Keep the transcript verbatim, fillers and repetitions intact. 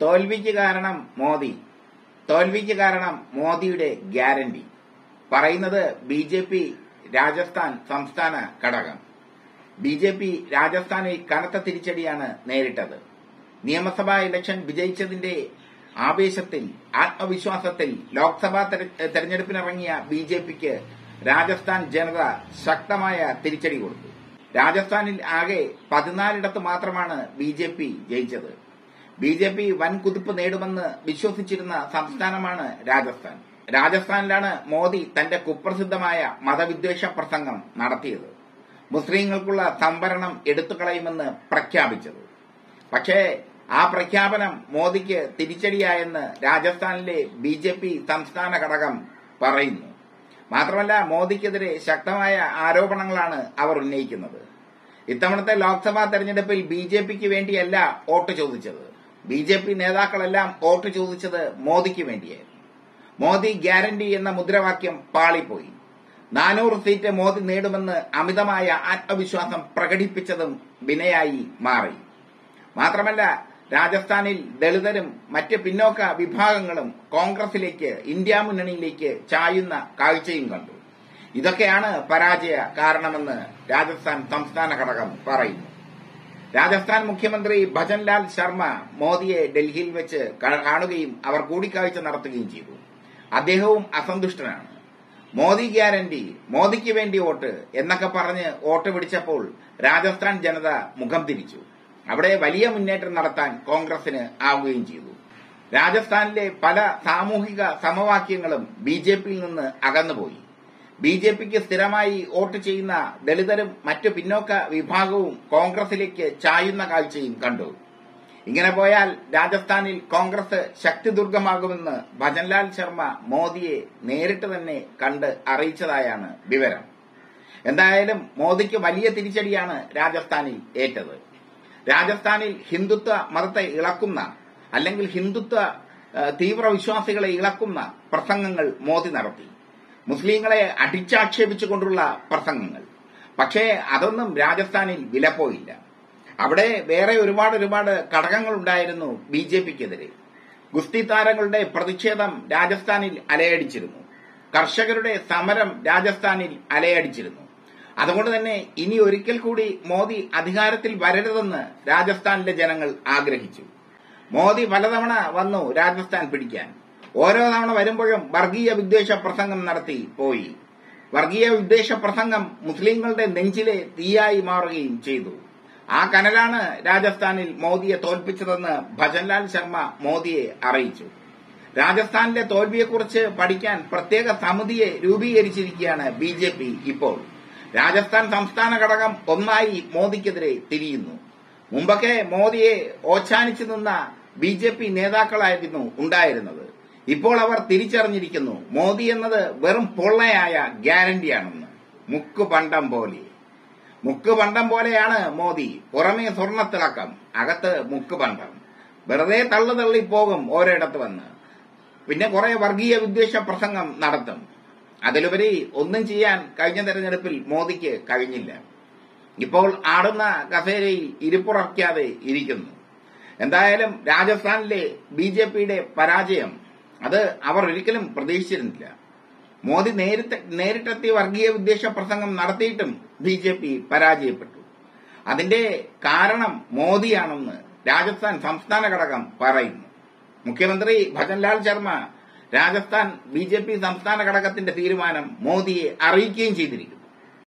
തോൽവിക്ക് കാരണം മോദി, തോൽവിക്ക് കാരണം മോദിയുടെ ഗ്യാരണ്ടി പറയുന്നത് ബി ജെ പി രാജസ്ഥാൻ സംസ്ഥാന ഘടകം. ബി ജെ പി രാജസ്ഥാനിൽ കനത്ത തിരിച്ചടിയാണ് നേരിട്ടത്. നിയമസഭാ ഇലക്ഷൻ വിജയിച്ചതിന്റെ ആവേശത്തിൽ, ആത്മവിശ്വാസത്തിൽ ലോക്സഭാ തെരഞ്ഞെടുപ്പിനിറങ്ങിയ ബി ജെ പിക്ക് രാജസ്ഥാൻ ജനത ശക്തമായ തിരിച്ചടി കൊടുത്തു. രാജസ്ഥാനിൽ ആകെ പതിനാലിടത്ത് മാത്രമാണ് ബി ജെ പി ജയിച്ചത്. ബി ജെ പി വൻ കുതിപ്പ് നേടുമെന്ന് വിശ്വസിച്ചിരുന്ന സംസ്ഥാനമാണ് രാജസ്ഥാൻ. രാജസ്ഥാനിലാണ് മോദി തന്റെ കുപ്രസിദ്ധമായ മതവിദ്വേഷ പ്രസംഗം നടത്തിയത്, മുസ്ലിങ്ങൾക്കുള്ള സംവരണം എടുത്തുകളയുമെന്ന് പ്രഖ്യാപിച്ചത്. പക്ഷേ ആ പ്രഖ്യാപനം മോദിക്ക് തിരിച്ചടിയായെന്ന് രാജസ്ഥാനിലെ ബി ജെ പി സംസ്ഥാന ഘടകം പറയുന്നു. മാത്രമല്ല, മോദിക്കെതിരെ ശക്തമായ ആരോപണങ്ങളാണ് അവർ ഉന്നയിക്കുന്നത്. ഇത്തവണത്തെ ലോക്സഭാ തെരഞ്ഞെടുപ്പിൽ ബി ജെ പിക്ക് വേണ്ടിയല്ല വോട്ട് ചോദിച്ചത്. ബി ജെ പി നേതാക്കളെല്ലാം വോട്ട് ചോദിച്ചത് മോദിക്ക് വേണ്ടിയായിരുന്നു. മോദി ഗ്യാരണ്ടി എന്ന മുദ്രാവാക്യം പാളിപ്പോയി. നാനൂറ് സീറ്റ് മോദി നേടുമെന്ന് അമിതമായ ആത്മവിശ്വാസം പ്രകടിപ്പിച്ചതും വിനയായി മാറി. മാത്രമല്ല, രാജസ്ഥാനിൽ ദളിതരും മറ്റ് പിന്നോക്ക വിഭാഗങ്ങളും കോൺഗ്രസിലേക്ക്, ഇന്ത്യ മുന്നണിയിലേക്ക് ചായുന്ന കാഴ്ചയും കണ്ടു. ഇതൊക്കെയാണ് പരാജയ കാരണമെന്ന് രാജസ്ഥാൻ സംസ്ഥാന ഘടകം പറയുന്നു. രാജസ്ഥാൻ മുഖ്യമന്ത്രി ഭജൻലാൽ ശർമ്മ മോദിയെ ഡൽഹിയിൽ വെച്ച് കാണുകയും അവർ കൂടിക്കാഴ്ച നടത്തുകയും ചെയ്തു. അദ്ദേഹവും അസന്തുഷ്ടനാണ്. മോദി ഗ്യാരണ്ടി, മോദിക്ക് വേണ്ടി വോട്ട് എന്നൊക്കെ പറഞ്ഞ് വോട്ട് പിടിച്ചപ്പോൾ രാജസ്ഥാൻ ജനത മുഖം തിരിച്ചു. അവിടെ വലിയ മുന്നേറ്റം നടത്താൻ കോൺഗ്രസിന് ആവുകയും ചെയ്തു. രാജസ്ഥാനിലെ പല സാമൂഹിക സമവാക്യങ്ങളും ബി ജെ പിയിൽ നിന്ന് അകന്നുപോയി. ബി ജെ പിക്ക് സ്ഥിരമായി വോട്ട് ചെയ്യുന്ന ദളിതരും മറ്റു പിന്നോക്ക വിഭാഗവും കോൺഗ്രസിലേക്ക് ചായുന്ന കാഴ്ചയും കണ്ടു. ഇങ്ങനെ പോയാൽ രാജസ്ഥാനിൽ കോൺഗ്രസ് ശക്തിദുർഗമാകുമെന്ന് ഭജൻലാൽ ശർമ്മ മോദിയെ നേരിട്ട് തന്നെ കണ്ട് അറിയിച്ചതായാണ് വിവരം. എന്തായാലും മോദിക്ക് വലിയ തിരിച്ചടിയാണ് രാജസ്ഥാനിൽ ഏറ്റത്. രാജസ്ഥാനിൽ ഹിന്ദുത്വ മതത്തെ ഇളക്കുന്ന, അല്ലെങ്കിൽ ഹിന്ദുത്വ തീവ്രവിശ്വാസികളെ ഇളക്കുന്ന പ്രസംഗങ്ങൾ മോദി നടത്തി. മുസ്ലിങ്ങളെ അടിച്ചാക്ഷേപിച്ചുകൊണ്ടുള്ള പ്രസംഗങ്ങൾ. പക്ഷേ അതൊന്നും രാജസ്ഥാനിൽ വിലപ്പോയില്ല. അവിടെ വേറെ ഒരുപാട് ഒരുപാട് ഘടകങ്ങളുണ്ടായിരുന്നു ബി ജെ പിക്കെതിരെ. ഗുസ്തി താരങ്ങളുടെ പ്രതിഷേധം രാജസ്ഥാനിൽ അലയടിച്ചിരുന്നു. കർഷകരുടെ സമരം രാജസ്ഥാനിൽ അലയടിച്ചിരുന്നു. അതുകൊണ്ട് തന്നെ ഇനി ഒരിക്കൽ കൂടി മോദി അധികാരത്തിൽ വരരുതെന്ന് രാജസ്ഥാനിലെ ജനങ്ങൾ ആഗ്രഹിച്ചു. മോദി പലതവണ വന്നു രാജസ്ഥാൻ പിടിക്കാൻ. ഓരോ തവണ വരുമ്പോഴും വർഗീയ വിദ്വേഷ പ്രസംഗം നടത്തി പോയി. വർഗീയ വിദ്വേഷ പ്രസംഗം മുസ്ലിങ്ങളുടെ നെഞ്ചിലെ തീയായി മാറുകയും ചെയ്തു. ആ കനലാണ് രാജസ്ഥാനിൽ മോദിയെ തോൽപ്പിച്ചതെന്ന് ഭജൻലാൽ ശർമ്മ മോദിയെ അറിയിച്ചു. രാജസ്ഥാനിലെ തോൽവിയെക്കുറിച്ച് പഠിക്കാൻ പ്രത്യേക സമിതിയെ രൂപീകരിച്ചിരിക്കുകയാണ് ബി ജെ പി ഇപ്പോൾ. രാജസ്ഥാൻ സംസ്ഥാന ഘടകം ഒന്നായി മോദിക്കെതിരെ തിരിയുന്നു. മുമ്പൊക്കെ മോദിയെ ഓച്ചാനിച്ചു നിന്ന ബി ജെ പി നേതാക്കളായിരുന്നു ഉണ്ടായിരുന്നത്. ഇപ്പോൾ അവർ തിരിച്ചറിഞ്ഞിരിക്കുന്നു മോദി എന്നത് വെറും പൊള്ളയായ ഗ്യാരണ്ടിയാണെന്ന്. മുക്ക് പണ്ടം പോലെ മുക്ക് പണ്ടം പോലെയാണ് മോദി. പുറമേ സ്വർണ്ണത്തിളക്കം, അകത്ത് മുക്ക് പണ്ടം. വെറുതെ തള്ളു തള്ളി പോകും ഓരോയിടത്ത് വന്ന്. പിന്നെ കുറെ വർഗീയ വിദ്വേഷ പ്രസംഗം നടത്തും. അതിലുപരി ഒന്നും ചെയ്യാൻ കഴിഞ്ഞ തെരഞ്ഞെടുപ്പിൽ മോദിക്ക് കഴിഞ്ഞില്ല. ഇപ്പോൾ ആടുന്ന കസേരയിൽ ഇരിപ്പുറയ്ക്കാതെ ഇരിക്കുന്നു. എന്തായാലും രാജസ്ഥാനിലെ ബി ജെ പിയുടെ പരാജയം അത് അവർ ഒരിക്കലും പ്രതീക്ഷിച്ചിരുന്നില്ല. മോദി നേരിട്ട് നേരിട്ടെത്തി വർഗീയ വിദ്വേഷ പ്രസംഗം നടത്തിയിട്ടും ബി ജെ പി പരാജയപ്പെട്ടു. അതിന്റെ കാരണം മോദിയാണെന്ന് രാജസ്ഥാൻ സംസ്ഥാന ഘടകം പറയുന്നു. മുഖ്യമന്ത്രി Bhajanlal Sharma Rajasthan B J P സംസ്ഥാന ഘടകത്തിന്റെ തീരുമാനം മോദിയെ അറിയിക്കുകയും ചെയ്തിരിക്കുന്നു.